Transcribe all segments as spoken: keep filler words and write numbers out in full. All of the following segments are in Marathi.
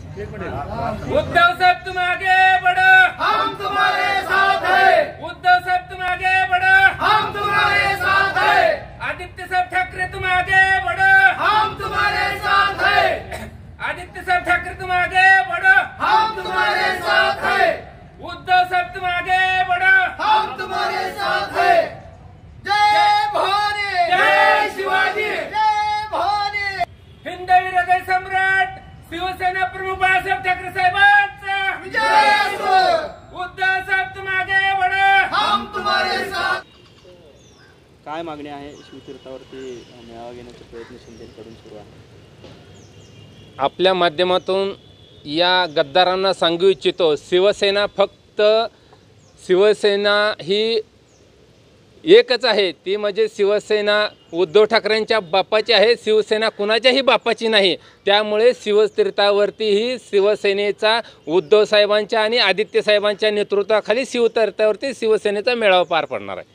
उद्धव साहब तुम आगे बढ़ो, हम तुम्हारे साथ हैं। उद्धव साहब तुम आगे बढ़ो, हम तुम्हारे साथ हैं। आदित्य साहब ठाकरे तुम आगे बढ़ो, हम तुम्हारे साथ हैं। आदित्य साहब ठाकरे तुम आगे बढ़ो, हम तुम्हारे साथ हैं। उद्धव साहब तुम आगे बढ़ो, हम तुम्हारे साथ हैं। जय भवानी, जय शिवाजी, जय भवानी। हिंदवी हृदय सम्राट शिवसेना प्रमुख बाळासाहेब ठाकरे साहेबांचा विजय असो। उद्धव साहेब तुम आगे बढ़ो, हम तुम्हारे साथ। काय मागणी आहे? शिवतीर्थावरती मेळावा घेण्याचा प्रयत्न शिंदेकडून सुरू आहे। आपल्या माध्यमातून या गद्दारांना सांगू इच्छितो, शिवसेना फक्त शिवसेना ही एकच आहे, ती म्हणजे शिवसेना उद्धव ठाकरेंच्या बापाची आहे, शिवसेना कुणाच्याही बापाची नाही। त्यामुळे शिवतीर्थावरती ही शिवसेनेचा उद्धव साहेबांच्या आणि आदित्य साहेबांच्या नेतृत्वाखाली शिवतीर्थावरती शिवसेनेचा मेळावा पार पडणार आहे।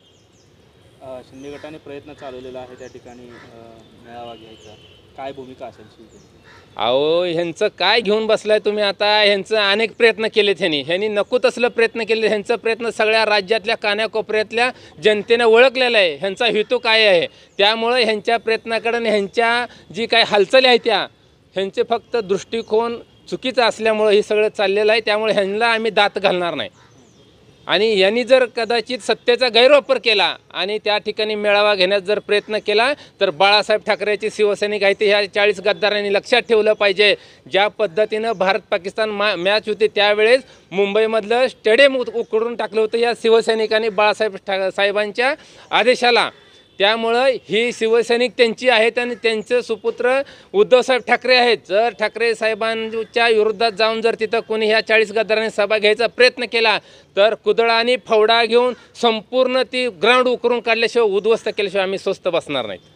शिंदे गटाने प्रयत्न चालवलेला आहे त्या ठिकाणी मेळावा घ्यायचा, काय भूमिका असेल शिवसेनेची? अहो ह्यांचं काय घेऊन बसलाय तुम्ही आता? ह्यांचं अनेक प्रयत्न केलेत ह्यांनी ह्यांनी नको तसलं प्रयत्न केले। ह्यांचा प्रयत्न सगळ्या राज्यातल्या कानाकोपऱ्यातल्या जनतेने ओळखलेला आहे, ह्यांचा हेतू काय आहे। त्यामुळे ह्यांच्या प्रयत्नाकडे ह्यांच्या जी काही हालचाली आहेत त्या ह्यांचे फक्त दृष्टिकोन चुकीचा असल्यामुळे हे सगळं चाललेलं आहे। त्यामुळे ह्यांना आम्ही दात घालणार नाही आणि यांनी जर कदाचित सत्तेचा गैरवापर केला आणि त्या ठिकाणी मेळावा घेण्याचा जर प्रयत्न केला तर बाळासाहेब ठाकरेची शिवसैनिक आहे ते ह्या चाळीस गद्दारांनी लक्षात ठेवलं पाहिजे। ज्या पद्धतीनं भारत पाकिस्तान मा मॅच होती त्यावेळेस मुंबईमधलं स्टेडियम उकडून टाकलं होतं या शिवसैनिकांनी बाळासाहेब ठा साहेबांच्या आदेशाला। त्यामुळं ही शिवसैनिक त्यांची आहेत आणि त्यांचे सुपुत्र उद्धवसाहेब ठाकरे आहेत। जर ठाकरे साहेबांच्या विरोधात जाऊन जर तिथं कोणी ह्या चाळीस गद्दारांनी सभा घ्यायचा प्रयत्न केला तर कुदळा आणि फवडा घेऊन संपूर्ण ती ग्राउंड उकरून काढल्याशिवाय उद्ध्वस्त केल्याशिवाय आम्ही स्वस्थ बसणार नाहीत।